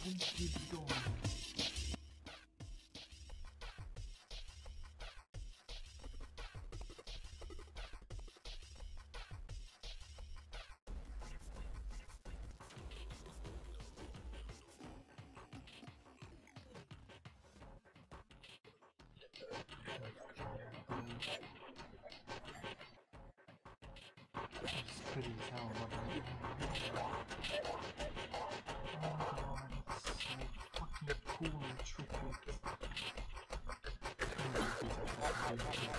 Eventually dawn. It's pretty as hell, but oh god, it's so fucking cool and tricky.